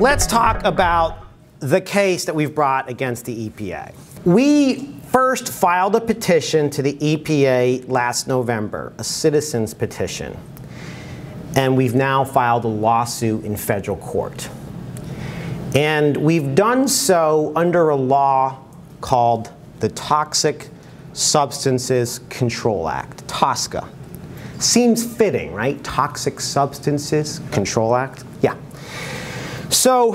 let's talk about the case that we've brought against the EPA. We first filed a petition to the EPA last November, a citizen's petition. And we've now filed a lawsuit in federal court. And we've done so under a law called the Toxic Substances Control Act, TSCA. Seems fitting, right? Toxic Substances Control Act? Yeah. So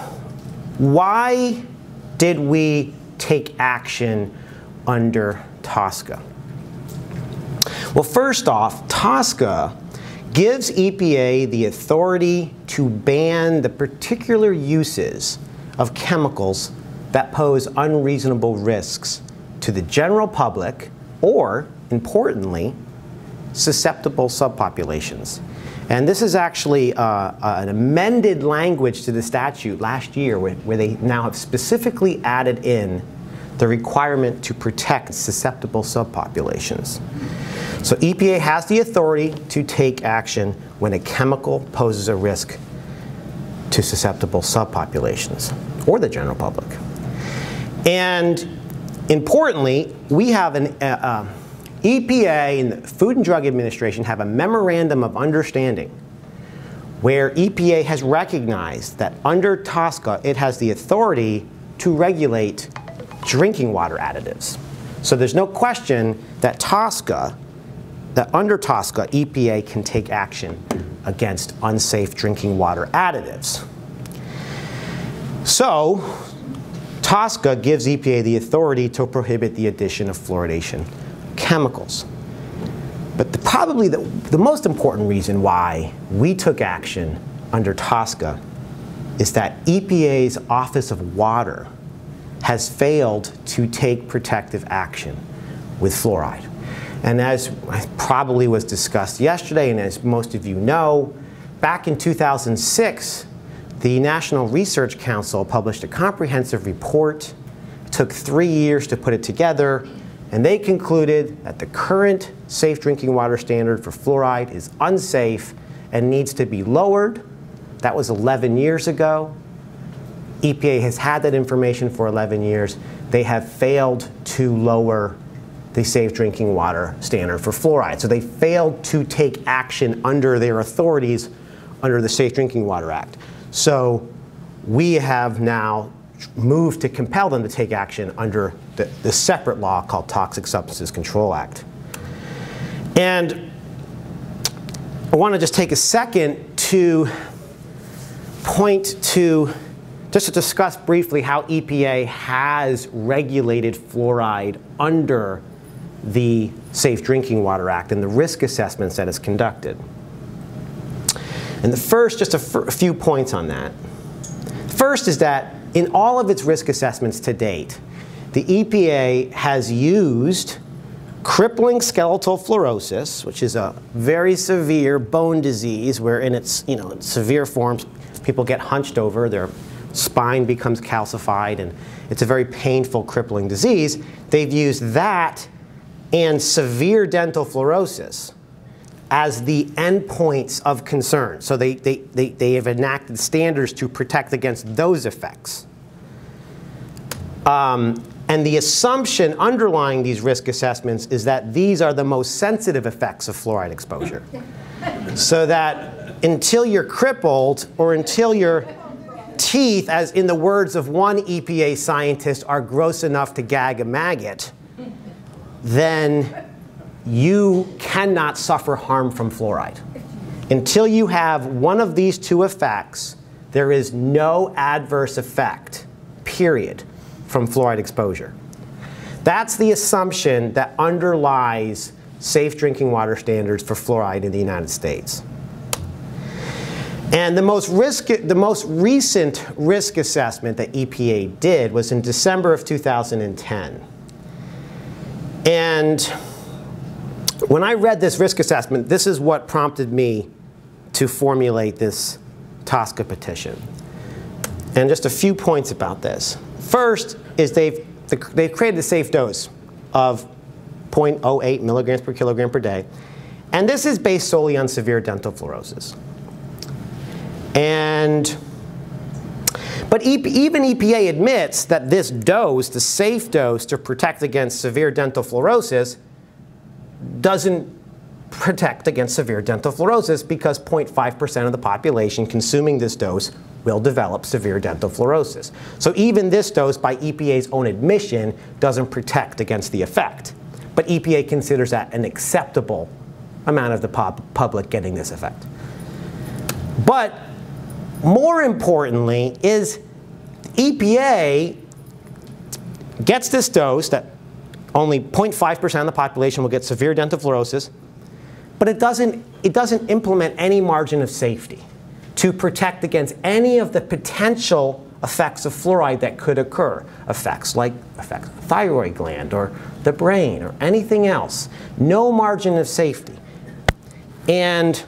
why did we take action under TSCA? Well, first off, TSCA gives EPA the authority to ban the particular uses of chemicals that pose unreasonable risks to the general public or, importantly, susceptible subpopulations. And this is actually an amended language to the statute last year where they now have specifically added in the requirement to protect susceptible subpopulations. So EPA has the authority to take action when a chemical poses a risk to susceptible subpopulations or the general public. And importantly, we have an EPA and the Food and Drug Administration have a memorandum of understanding where EPA has recognized that under TSCA it has the authority to regulate drinking water additives. So there's no question that under TSCA, EPA can take action against unsafe drinking water additives. So TSCA gives EPA the authority to prohibit the addition of fluoridation chemicals. But probably the most important reason why we took action under TSCA is that EPA's Office of Water has failed to take protective action with fluoride. And as probably was discussed yesterday, and as most of you know, back in 2006, the National Research Council published a comprehensive report. It took 3 years to put it together, and they concluded that the current safe drinking water standard for fluoride is unsafe and needs to be lowered. That was 11 years ago. EPA has had that information for 11 years. They have failed to lower the safe drinking water standard for fluoride. So they failed to take action under their authorities under the Safe Drinking Water Act. So we have now moved to compel them to take action under the separate law called Toxic Substances Control Act. And I want to just take a second to point to, just to discuss briefly how EPA has regulated fluoride under the Safe Drinking Water Act and the risk assessments that it's conducted. And the first, just a few points on that. First is that in all of its risk assessments to date, the EPA has used crippling skeletal fluorosis, which is a very severe bone disease where in its severe forms people get hunched over, their spine becomes calcified, and it's a very painful, crippling disease. They've used that and severe dental fluorosis as the endpoints of concern. So they have enacted standards to protect against those effects. And the assumption underlying these risk assessments is that these are the most sensitive effects of fluoride exposure. So that until you're crippled or until your teeth, as in the words of one EPA scientist, are gross enough to gag a maggot, then you cannot suffer harm from fluoride. Until you have one of these two effects, there is no adverse effect, period, from fluoride exposure. That's the assumption that underlies safe drinking water standards for fluoride in the United States. And the most recent risk assessment that EPA did was in December of 2010. And when I read this risk assessment, this is what prompted me to formulate this TSCA petition. And just a few points about this. First is they've created a safe dose of 0.08 milligrams per kilogram per day. And this is based solely on severe dental fluorosis. And But even EPA admits that this dose, the safe dose to protect against severe dental fluorosis, doesn't protect against severe dental fluorosis because 0.5% of the population consuming this dose will develop severe dental fluorosis. So even this dose, by EPA's own admission, doesn't protect against the effect. But EPA considers that an acceptable amount of the public getting this effect. But more importantly is EPA gets this dose that only 0.5% of the population will get severe dental fluorosis, but it doesn't implement any margin of safety to protect against any of the potential effects of fluoride that could occur. Effects like the thyroid gland or the brain or anything else. No margin of safety. And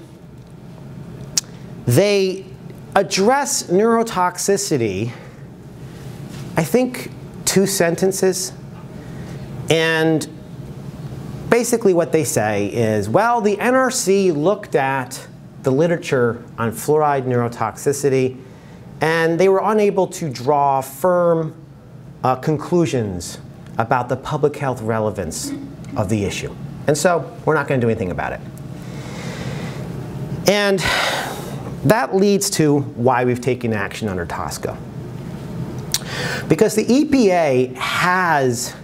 they address neurotoxicity, I think, 2 sentences. And basically what they say is, well, the NRC looked at the literature on fluoride neurotoxicity, and they were unable to draw firm conclusions about the public health relevance of the issue. And so we're not going to do anything about it. And that leads to why we've taken action under TSCA. Because the EPA has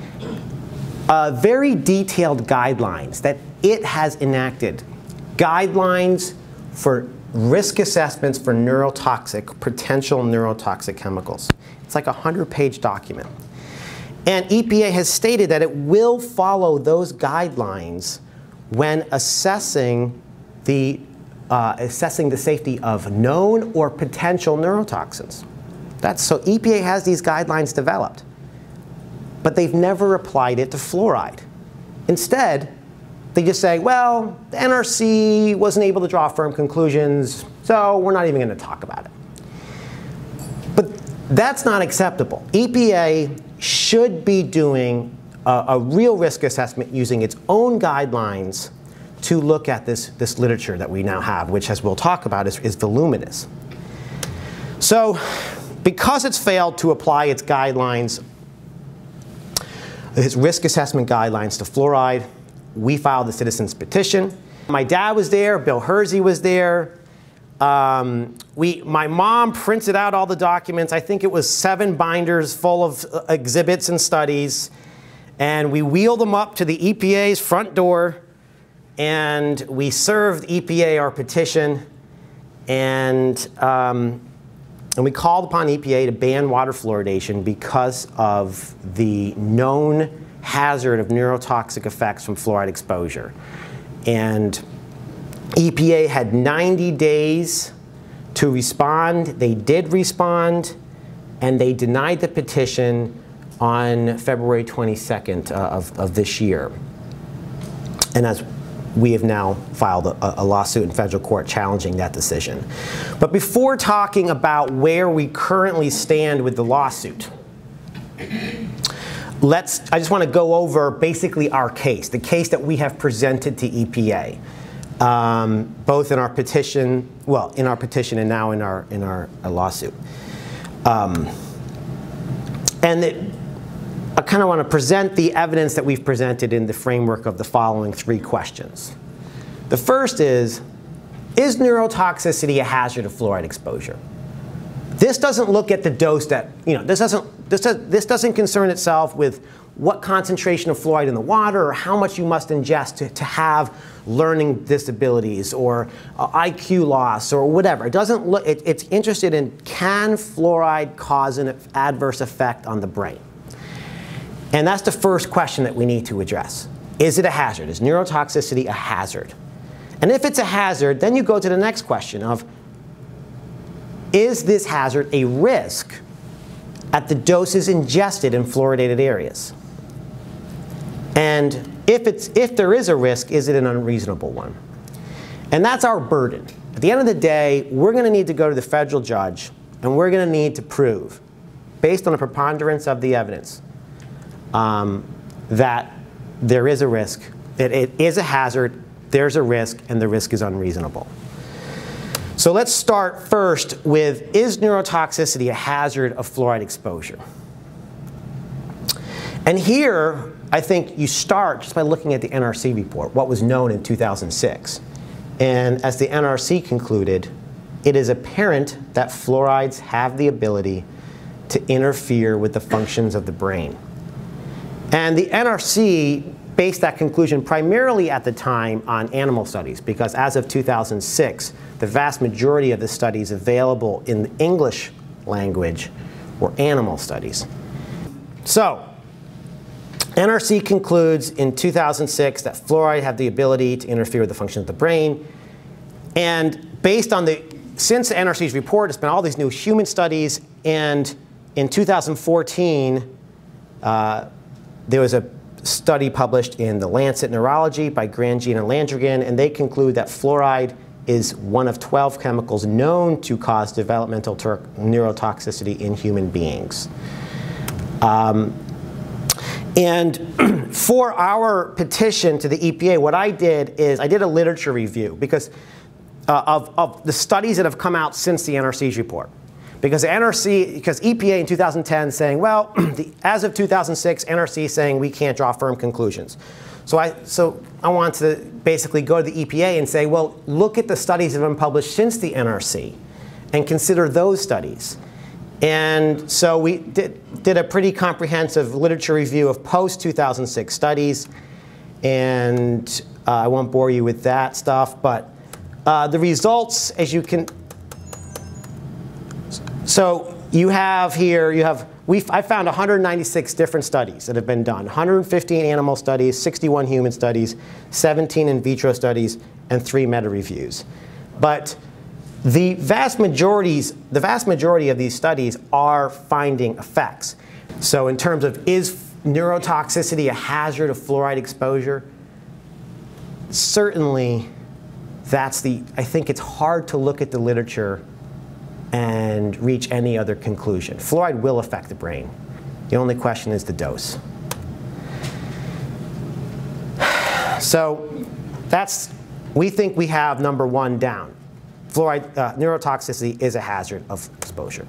very detailed guidelines that it has enacted. Guidelines for risk assessments for potential neurotoxic chemicals. It's like a 100-page document. And EPA has stated that it will follow those guidelines when assessing the safety of known or potential neurotoxins. So EPA has these guidelines developed, but they've never applied it to fluoride. Instead, they just say, well, the NRC wasn't able to draw firm conclusions, so we're not even going to talk about it. But that's not acceptable. EPA should be doing a real risk assessment using its own guidelines to look at this literature that we now have, which, as we'll talk about, is voluminous. So because it's failed to apply its guidelines, its risk assessment guidelines to fluoride, we filed the citizens petition. My dad was there, Bill Hersey was there. My mom printed out all the documents. I think it was 7 binders full of exhibits and studies. And we wheeled them up to the EPA's front door. And we served EPA our petition. And we called upon EPA to ban water fluoridation because of the known hazard of neurotoxic effects from fluoride exposure. And EPA had 90 days to respond. They did respond, and they denied the petition on February 22nd of this year. And as we have now filed a lawsuit in federal court challenging that decision. But before talking about where we currently stand with the lawsuit, I just want to go over basically our case, the case that we have presented to EPA, both in our petition, and now in our lawsuit. I kind of want to present the evidence that we've presented in the framework of the following 3 questions. The first is neurotoxicity a hazard of fluoride exposure? This doesn't look at the dose that, this doesn't concern itself with what concentration of fluoride in the water or how much you must ingest to have learning disabilities or IQ loss or whatever. It doesn't look, it's interested in, can fluoride cause an adverse effect on the brain? And that's the first question that we need to address. Is it a hazard? Is neurotoxicity a hazard? And if it's a hazard, then you go to the next question of, is this hazard a risk at the doses ingested in fluoridated areas? And if there is a risk, is it an unreasonable one? And that's our burden. At the end of the day, we're going to need to go to the federal judge, and we're going to need to prove, based on a preponderance of the evidence, that there is a risk, that it is a hazard, there's a risk, and the risk is unreasonable. So let's start first with, is neurotoxicity a hazard of fluoride exposure? And here, I think you start just by looking at the NRC report, what was known in 2006. And as the NRC concluded, it is apparent that fluorides have the ability to interfere with the functions of the brain. And the NRC based that conclusion primarily at the time on animal studies, because as of 2006, the vast majority of the studies available in the English language were animal studies. So, NRC concludes in 2006 that fluoride have the ability to interfere with the function of the brain. And based on since the NRC's report, it's been all these new human studies. And in 2014, there was a study published in The Lancet Neurology by Grandjean and Landrigan, and they conclude that fluoride is one of 12 chemicals known to cause developmental neurotoxicity in human beings. And for our petition to the EPA, what I did is I did a literature review because of the studies that have come out since the NRC's report. Because EPA in 2010 saying, well, as of 2006, NRC saying we can't draw firm conclusions. So I want to basically go to the EPA and say, well, look at the studies that have been published since the NRC and consider those studies. And so we did a pretty comprehensive literature review of post-2006 studies. And I won't bore you with that stuff. But the results, as you can, so you have here, I found 196 different studies that have been done. 115 animal studies, 61 human studies, 17 in vitro studies, and 3 meta-reviews. But the vast majority of these studies are finding effects. So in terms of, is neurotoxicity a hazard of fluoride exposure? Certainly, I think it's hard to look at the literature and reach any other conclusion. Fluoride will affect the brain. The only question is the dose. So we think we have number 1 down. Fluoride, neurotoxicity is a hazard of exposure.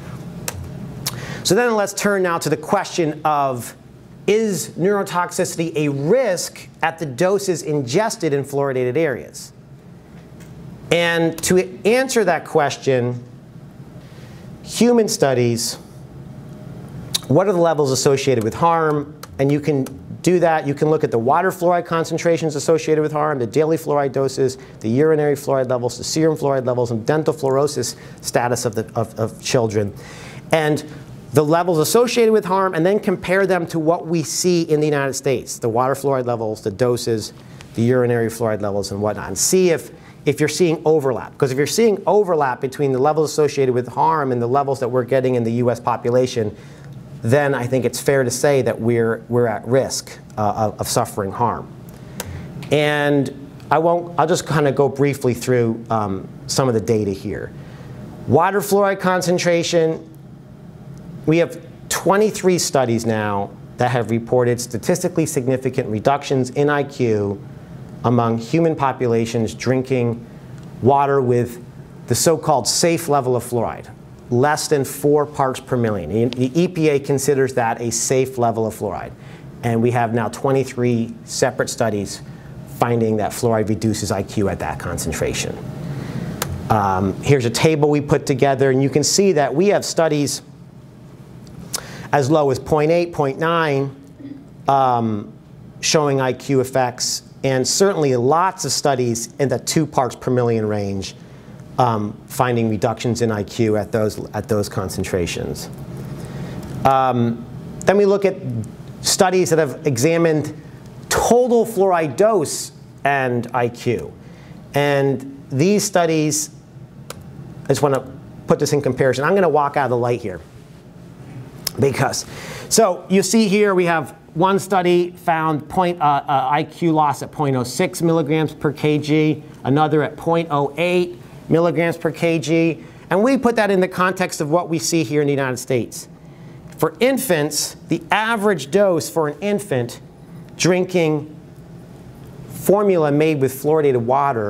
So then let's turn now to the question of, is neurotoxicity a risk at the doses ingested in fluoridated areas? And to answer that question, human studies, what are the levels associated with harm? And you can do that. You can look at the water fluoride concentrations associated with harm, the daily fluoride doses, the urinary fluoride levels, the serum fluoride levels, and dental fluorosis status of children. And the levels associated with harm, and then compare them to what we see in the United States, the water fluoride levels, the doses, the urinary fluoride levels, and whatnot, and see if you're seeing overlap. Because if you're seeing overlap between the levels associated with harm and the levels that we're getting in the US population, then I think it's fair to say that we're at risk of suffering harm. And I'll just kind of go briefly through some of the data here. Water fluoride concentration, we have 23 studies now that have reported statistically significant reductions in IQ among human populations drinking water with the so-called safe level of fluoride, less than 4 parts per million. The EPA considers that a safe level of fluoride. And we have now 23 separate studies finding that fluoride reduces IQ at that concentration. Here's a table we put together, and you can see that we have studies as low as 0.8, 0.9 showing IQ effects, and certainly lots of studies in the 2 parts per million range finding reductions in IQ at those concentrations. Then we look at studies that have examined total fluoride dose and IQ. And these studies, I just want to put this in comparison. I'm going to walk out of the light here. So you see here we have one study found IQ loss at 0.06 milligrams per kg, another at 0.08 milligrams per kg. And we put that in the context of what we see here in the United States. For infants, the average dose for an infant drinking formula made with fluoridated water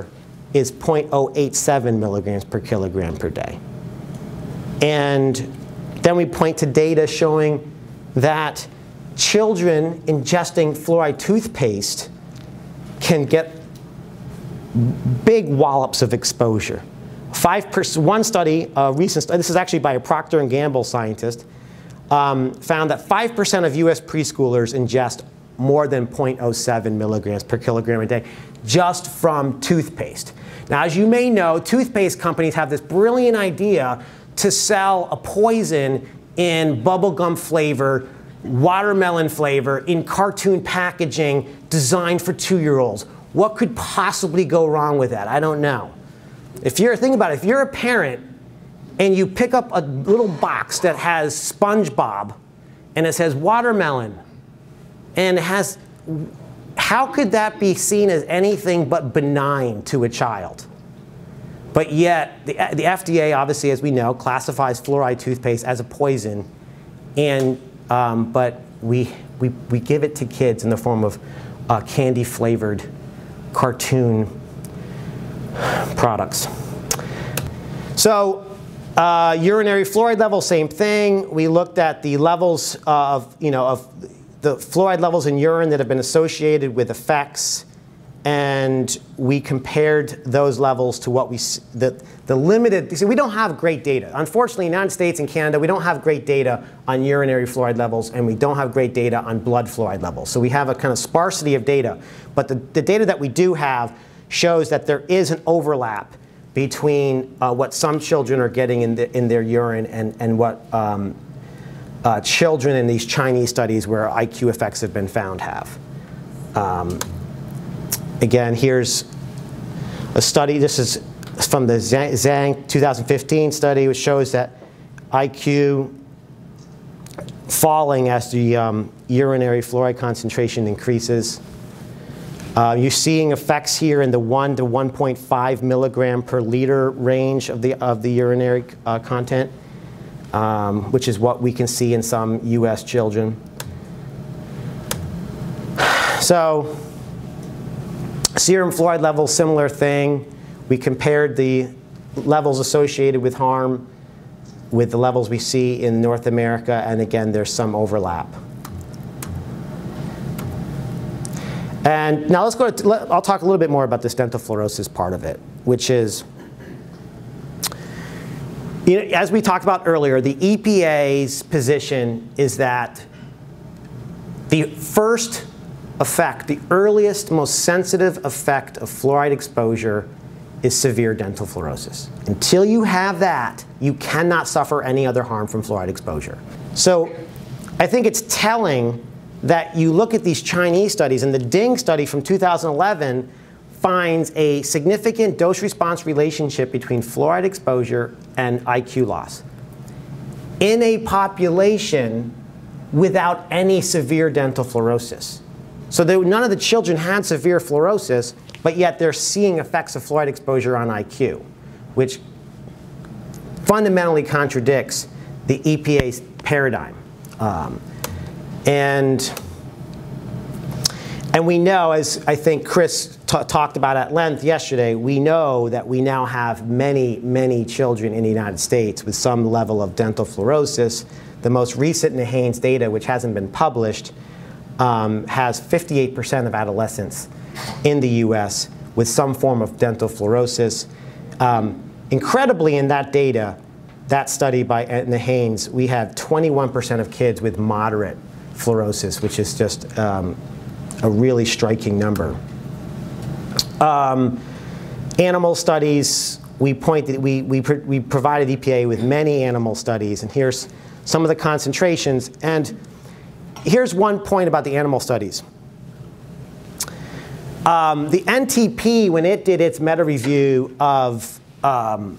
is 0.087 milligrams per kilogram per day. And then we point to data showing that children ingesting fluoride toothpaste can get big wallops of exposure. One study, a recent study, this is actually by a Procter & Gamble scientist, found that 5% of US preschoolers ingest more than 0.07 milligrams per kilogram a day just from toothpaste. Now, as you may know, toothpaste companies have this brilliant idea to sell a poison in bubblegum flavor, watermelon flavor, in cartoon packaging designed for 2-year-olds. What could possibly go wrong with that? I don't know. Think about it, if you're a parent and you pick up a little box that has SpongeBob and it says watermelon, and it has, how could that be seen as anything but benign to a child? But yet, the FDA, obviously, as we know, classifies fluoride toothpaste as a poison, and but we give it to kids in the form of candy-flavored cartoon products. So, urinary fluoride level, same thing. We looked at the levels of the fluoride levels in urine that have been associated with effects, and we compared those levels to what the limited. See, we don't have great data. Unfortunately, in the United States and Canada, we don't have great data on urinary fluoride levels, and we don't have great data on blood fluoride levels. So we have a kind of sparsity of data. But the data that we do have shows that there is an overlap between what some children are getting in their urine and what children in these Chinese studies where IQ effects have been found have. Again, here's a study. This is from the Zhang 2015 study, which shows that IQ falling as the urinary fluoride concentration increases. You're seeing effects here in the 1 to 1.5 milligram per liter range of the urinary content, which is what we can see in some US children. So, serum fluoride levels, similar thing. We compared the levels associated with harm with the levels we see in North America, and again, there's some overlap. And now let's go to, I'll talk a little bit more about this dental fluorosis part of it, which is, as we talked about earlier, the EPA's position is that the first effect, the earliest, most sensitive effect of fluoride exposure is severe dental fluorosis. Until you have that, you cannot suffer any other harm from fluoride exposure. So I think it's telling that you look at these Chinese studies, and the Ding study from 2011 finds a significant dose-response relationship between fluoride exposure and IQ loss in a population without any severe dental fluorosis. So none of the children had severe fluorosis, but yet they're seeing effects of fluoride exposure on IQ, which fundamentally contradicts the EPA's paradigm. And we know, as I think Chris talked about at length yesterday, we know that we now have many, many children in the United States with some level of dental fluorosis. The most recent NHANES data, which hasn't been published, has 58% of adolescents in the US with some form of dental fluorosis. Incredibly, in that data, that study by NHANES, we have 21% of kids with moderate fluorosis, which is just a really striking number. Animal studies, we provided EPA with many animal studies, and here's some of the concentrations. And here's one point about the animal studies. The NTP, when it did its meta-review of the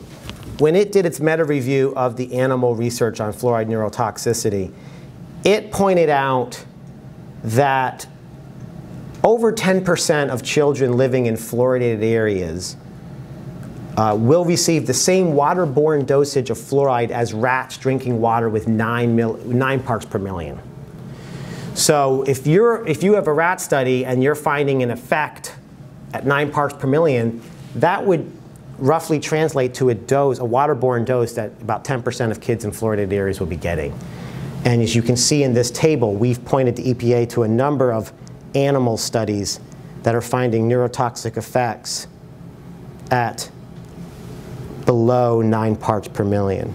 animal research on fluoride neurotoxicity, it pointed out that over 10% of children living in fluoridated areas will receive the same waterborne dosage of fluoride as rats drinking water with 9 parts per million. So if you have a rat study and you're finding an effect at 9 parts per million, that would roughly translate to a dose, a waterborne dose that about 10% of kids in fluoridated areas will be getting. And as you can see in this table, we've pointed the EPA to a number of animal studies that are finding neurotoxic effects at below 9 parts per million.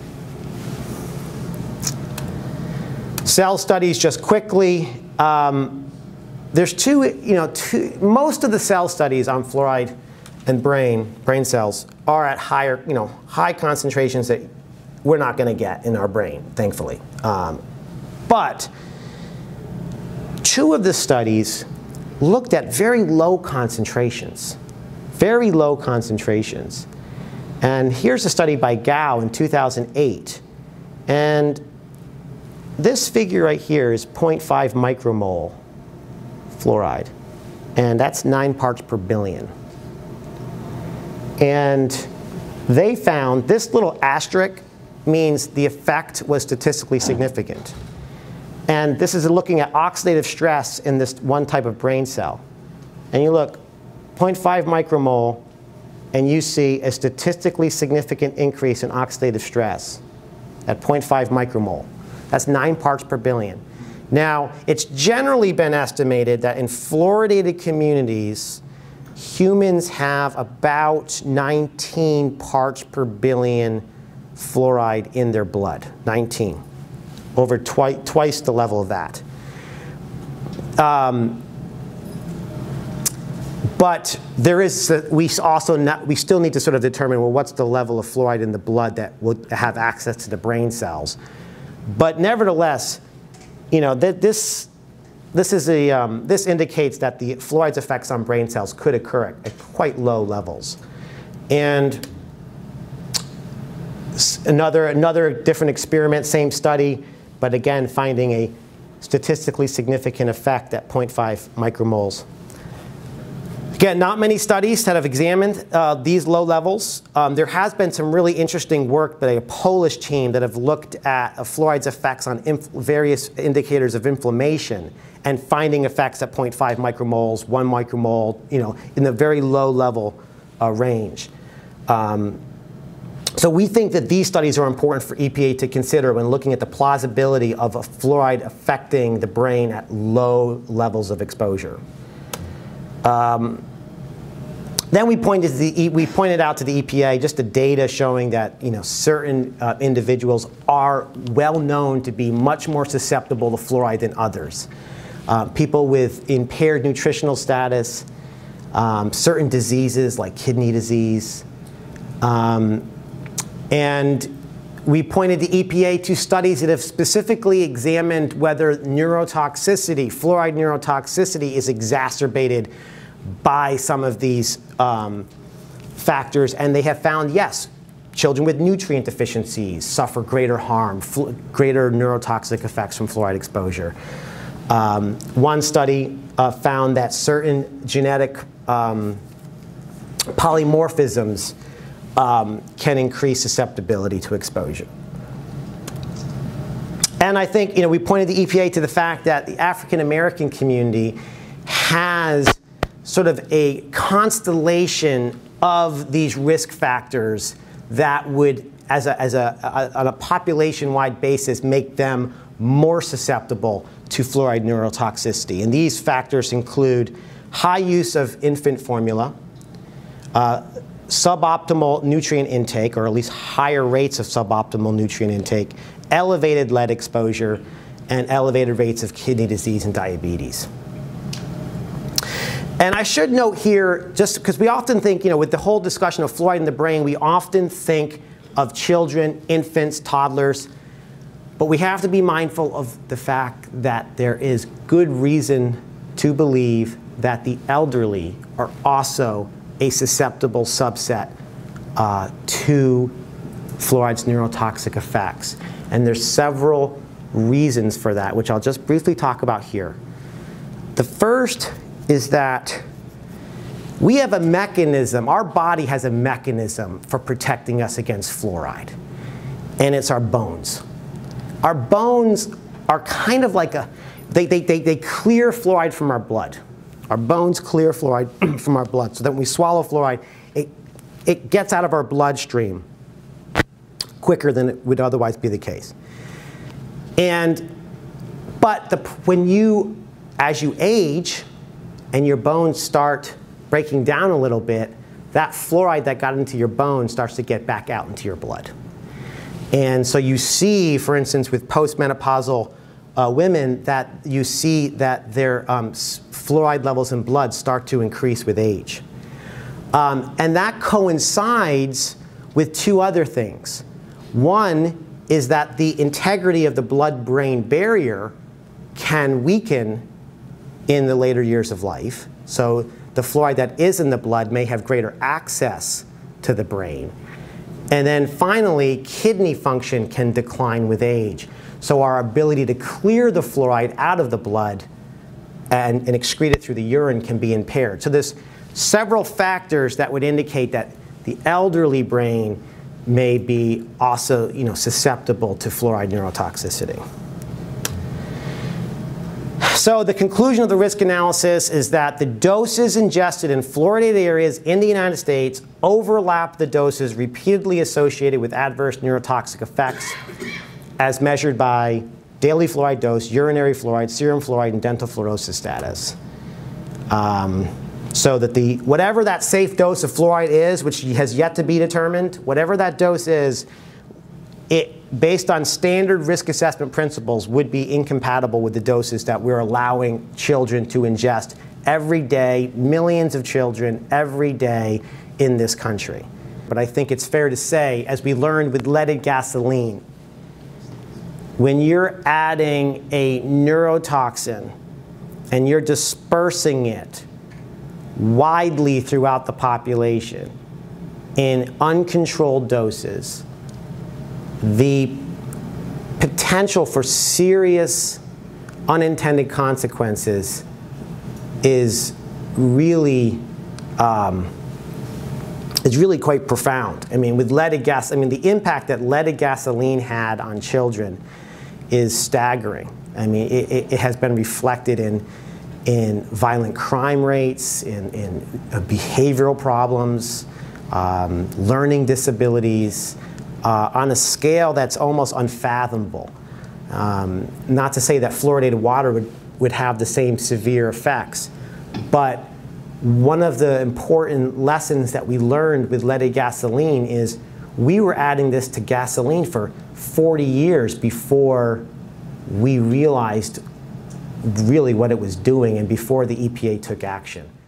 Cell studies, just quickly. There's most of the cell studies on fluoride and brain cells are at higher, high concentrations that we're not going to get in our brain, thankfully. But 2 of the studies looked at very low concentrations, And here's a study by Gao in 2008. And this figure right here is 0.5 micromole fluoride. And that's 9 parts per billion. And they found this little asterisk means the effect was statistically significant. And this is looking at oxidative stress in this one type of brain cell. And you look, 0.5 micromole, and you see a statistically significant increase in oxidative stress at 0.5 micromole. That's 9 parts per billion. Now, it's generally been estimated that in fluoridated communities, humans have about 19 parts per billion fluoride in their blood, 19, over twice the level of that. But there is, we still need to sort of determine, well, what's the level of fluoride in the blood that will have access to the brain cells. But nevertheless, this indicates that the fluoride's effects on brain cells could occur at quite low levels. And another different experiment, same study, but again finding a statistically significant effect at 0.5 micromoles. Again, not many studies that have examined these low levels. There has been some really interesting work by a Polish team that have looked at fluoride's effects on various indicators of inflammation and finding effects at 0.5 micromoles, 1 micromole, in the very low level range. So we think that these studies are important for EPA to consider when looking at the plausibility of a fluoride affecting the brain at low levels of exposure. Then we pointed out to the EPA just the data showing that certain individuals are well known to be much more susceptible to fluoride than others. People with impaired nutritional status, certain diseases like kidney disease, and we pointed the EPA to studies that have specifically examined whether neurotoxicity, fluoride neurotoxicity, is exacerbated by some of these factors, and they have found, yes, children with nutrient deficiencies suffer greater harm, greater neurotoxic effects from fluoride exposure. One study found that certain genetic polymorphisms can increase susceptibility to exposure. And I think we pointed the EPA to the fact that the African American community has sort of a constellation of these risk factors that would, on a population-wide basis, make them more susceptible to fluoride neurotoxicity. And these factors include high use of infant formula, suboptimal nutrient intake, or at least higher rates of suboptimal nutrient intake, elevated lead exposure, and elevated rates of kidney disease and diabetes. And I should note here, just because we often think, with the whole discussion of fluoride in the brain, we often think of children, infants, toddlers, but we have to be mindful of the fact that there is good reason to believe that the elderly are also a susceptible subset to fluoride's neurotoxic effects. And there's several reasons for that, which I'll just briefly talk about here. The first is that we have a mechanism, our body has a mechanism for protecting us against fluoride, and it's our bones. Our bones are kind of like they clear fluoride from our blood. Our bones clear fluoride from our blood, so that when we swallow fluoride, it gets out of our bloodstream quicker than it would otherwise be the case. But as you age and your bones start breaking down a little bit, that fluoride that got into your bone starts to get back out into your blood. And so you see, for instance, with postmenopausal women, that you see that their fluoride levels in blood start to increase with age. And that coincides with two other things. One is that the integrity of the blood-brain barrier can weaken in the later years of life. So the fluoride that is in the blood may have greater access to the brain. And then finally, kidney function can decline with age. So our ability to clear the fluoride out of the blood and excrete it through the urine can be impaired. So there's several factors that would indicate that the elderly brain may be also, susceptible to fluoride neurotoxicity. So the conclusion of the risk analysis is that the doses ingested in fluoridated areas in the United States overlap the doses repeatedly associated with adverse neurotoxic effects as measured by daily fluoride dose, urinary fluoride, serum fluoride, and dental fluorosis status. So that whatever that safe dose of fluoride is, which has yet to be determined, whatever that dose is, based on standard risk assessment principles, would be incompatible with the doses that we're allowing children to ingest every day, millions of children every day in this country. But I think it's fair to say, as we learned with leaded gasoline, when you're adding a neurotoxin and you're dispersing it widely throughout the population in uncontrolled doses, the potential for serious unintended consequences is really quite profound. I mean, with leaded gas, the impact that leaded gasoline had on children is staggering. I mean, it has been reflected in violent crime rates, in behavioral problems, learning disabilities, on a scale that's almost unfathomable. Not to say that fluoridated water would have the same severe effects, but one of the important lessons that we learned with leaded gasoline is we were adding this to gasoline for 40 years before we realized really what it was doing and before the EPA took action.